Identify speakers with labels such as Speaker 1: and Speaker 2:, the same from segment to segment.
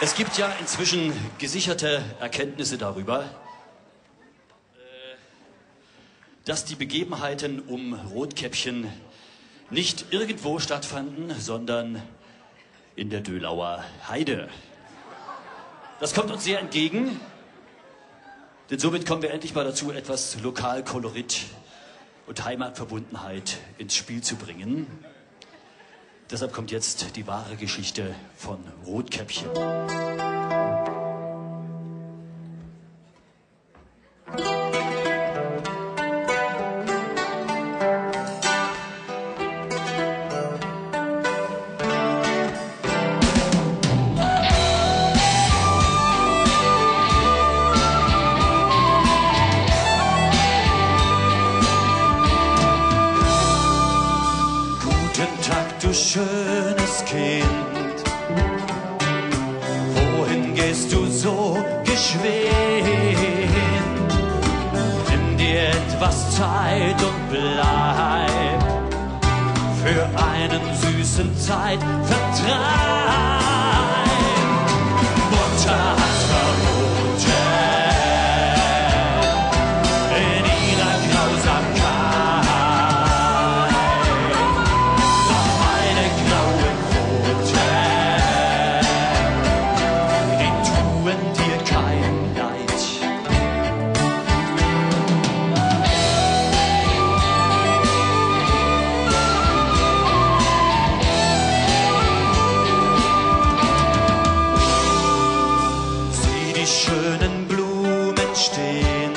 Speaker 1: Es gibt ja inzwischen gesicherte Erkenntnisse darüber, dass die Begebenheiten um Rotkäppchen nicht irgendwo stattfanden, sondern in der Dölauer Heide. Das kommt uns sehr entgegen, denn somit kommen wir endlich mal dazu, etwas Lokalkolorit und Heimatverbundenheit ins Spiel zu bringen. Deshalb kommt jetzt die wahre Geschichte von Rotkäppchen.
Speaker 2: Du schönes Kind, wohin gehst du so geschwind? Nimm dir etwas Zeit und bleib für einen süßen Zeitvertreib. Mutter hat verboten in ihrer Grausamkeit. Die schönen Blumen stehen,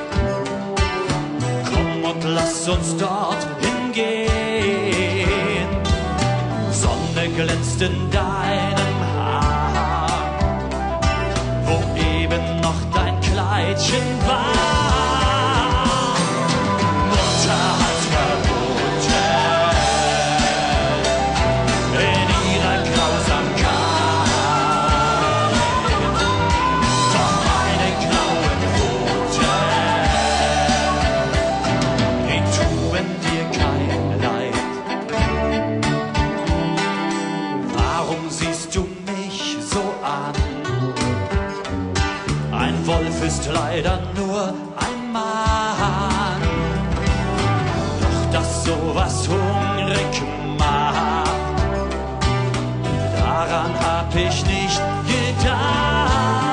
Speaker 2: komm und lass uns dort hingehen. Sonne glänzt in deinem Haar, wo eben noch dein Kleidchen war. Mutter hat verboten in ihrer Grausamkeit. Siehst du mich so an? Ein Wolf ist leider nur ein Mann. Doch dass sowas hungrig macht, daran hab ich nicht gedacht.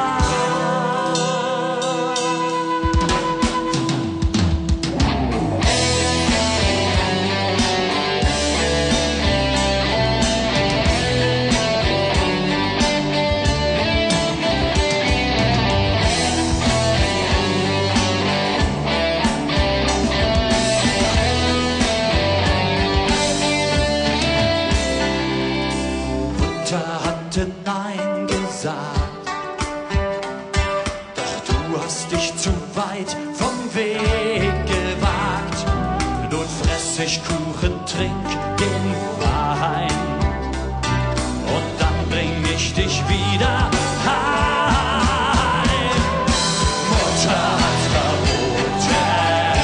Speaker 2: Hatte Nein gesagt, doch du hast dich zu weit vom Weg gewagt. Nun fress ich Kuchen, trink den Wein und dann bring ich dich wieder heim. Mutter hat verboten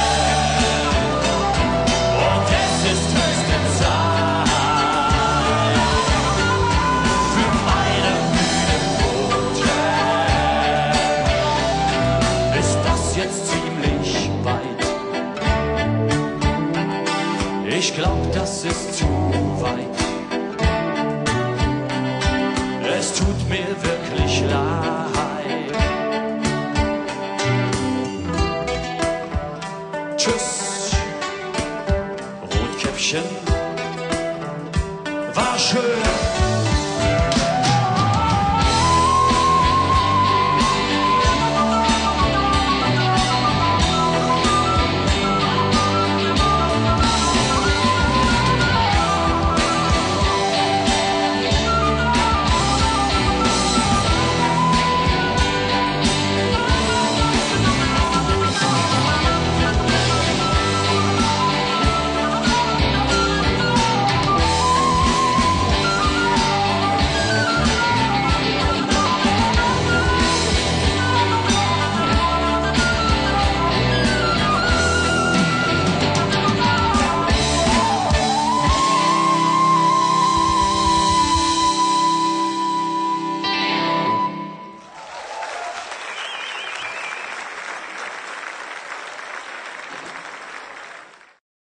Speaker 2: und es ist höchste Zeit. Ich glaub, das ist zu weit. Es tut mir weh.